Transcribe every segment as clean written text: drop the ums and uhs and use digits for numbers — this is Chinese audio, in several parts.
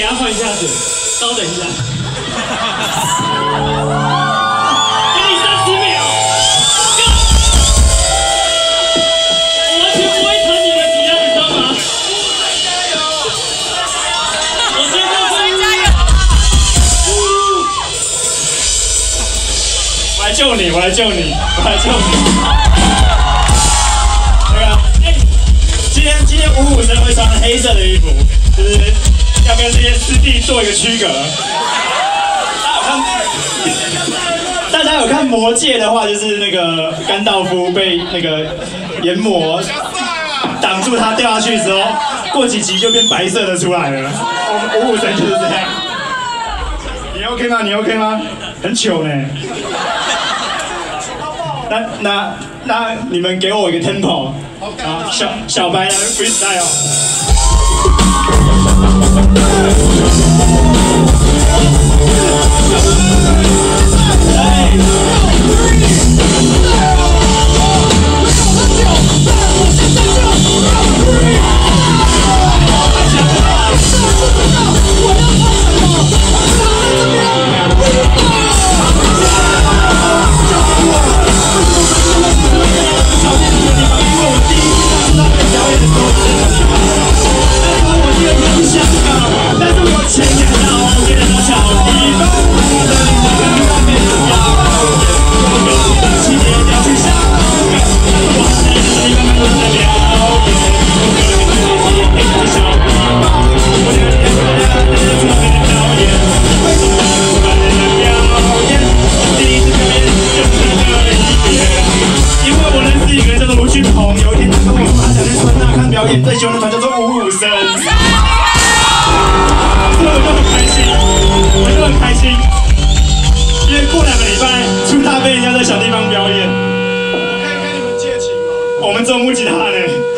下换下去，稍等一下。给你30秒。我完全不会弹你的吉他，你知道吗？我先跟谁加油？我来救你，我来救你，我来救你。那个，今天55生会穿黑色的衣服，就是要跟这些师弟做一个区隔。大家有看《魔戒》的话，就是那个甘道夫被那个炎魔挡住，他掉下去之后，过几集就变白色的出来了。我们55生就是这样。你 OK 吗？你 OK 吗？很糗呢。那你们给我一个 tempo， 啊，小白来 freestyle。最喜欢的团叫做55生，所以我就很开心，因为过2个礼拜出大杯要在小地方表演。我可以跟你们借琴吗？我们只有木吉他呢，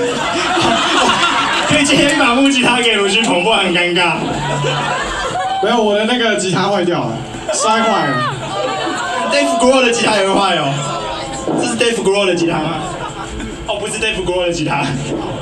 可以借一把木吉他给卢俊鹏，不然很尴尬。 没有，我的那个吉他坏掉了，摔坏了。 Dave Grohl 的吉他也会坏哦，这是 Dave Grohl 的吉他吗？哦，不是 Dave Grohl 的吉他。